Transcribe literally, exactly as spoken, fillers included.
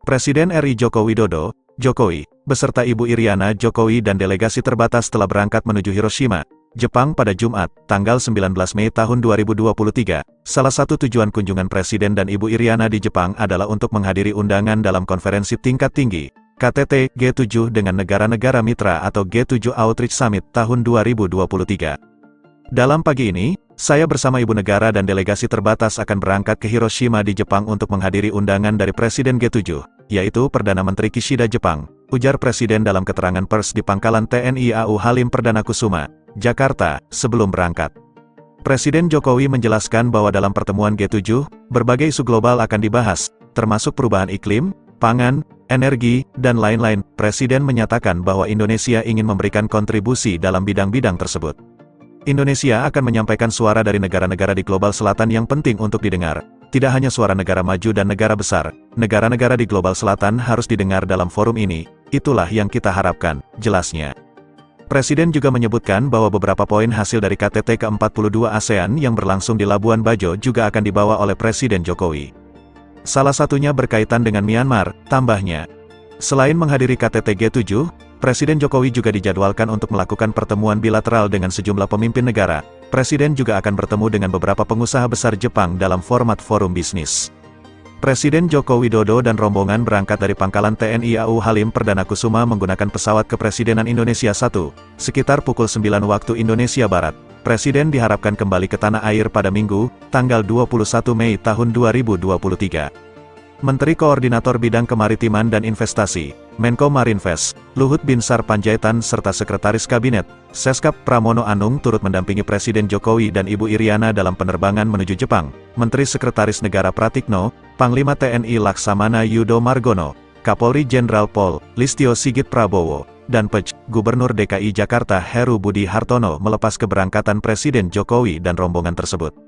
Presiden R I Joko Widodo, Jokowi, beserta Ibu Iriana Jokowi dan delegasi terbatas telah berangkat menuju Hiroshima, Jepang pada Jumat, tanggal sembilan belas Mei tahun dua ribu dua puluh tiga. Salah satu tujuan kunjungan Presiden dan Ibu Iriana di Jepang adalah untuk menghadiri undangan dalam konferensi tingkat tinggi, K T T G tujuh dengan negara-negara mitra atau G tujuh Outreach Summit tahun dua ribu dua puluh tiga. Dalam pagi ini, saya bersama Ibu Negara dan delegasi terbatas akan berangkat ke Hiroshima di Jepang untuk menghadiri undangan dari Presiden G tujuh, yaitu Perdana Menteri Kishida Jepang, ujar Presiden dalam keterangan pers di Pangkalan T N I A U Halim Perdana Kusuma, Jakarta, sebelum berangkat. Presiden Jokowi menjelaskan bahwa dalam pertemuan G tujuh, berbagai isu global akan dibahas, termasuk perubahan iklim, pangan, energi, dan lain-lain. Presiden menyatakan bahwa Indonesia ingin memberikan kontribusi dalam bidang-bidang tersebut. Indonesia akan menyampaikan suara dari negara-negara di global selatan yang penting untuk didengar. Tidak hanya suara negara maju dan negara besar, negara-negara di global selatan harus didengar dalam forum ini. Itulah yang kita harapkan, jelasnya. Presiden juga menyebutkan bahwa beberapa poin hasil dari K T T ke empat puluh dua ASEAN yang berlangsung di Labuan Bajo juga akan dibawa oleh Presiden Jokowi. Salah satunya berkaitan dengan Myanmar, tambahnya. Selain menghadiri K T T G tujuh, Presiden Jokowi juga dijadwalkan untuk melakukan pertemuan bilateral dengan sejumlah pemimpin negara. Presiden juga akan bertemu dengan beberapa pengusaha besar Jepang dalam format forum bisnis. Presiden Joko Widodo dan rombongan berangkat dari Pangkalan T N I A U Halim Perdana Kusuma menggunakan pesawat Kepresidenan Indonesia satu, sekitar pukul sembilan waktu Indonesia Barat. Presiden diharapkan kembali ke tanah air pada Minggu, tanggal dua puluh satu Mei tahun dua ribu dua puluh tiga. Menteri Koordinator Bidang Kemaritiman dan Investasi, Menko Marinvest, Luhut Binsar Panjaitan serta Sekretaris Kabinet, Seskap Pramono Anung turut mendampingi Presiden Jokowi dan Ibu Iriana dalam penerbangan menuju Jepang. Menteri Sekretaris Negara Pratikno, Panglima T N I Laksamana Yudo Margono, Kapolri Jenderal Pol. Listio Sigit Prabowo, dan P J, Gubernur D K I Jakarta Heru Budi Hartono melepas keberangkatan Presiden Jokowi dan rombongan tersebut.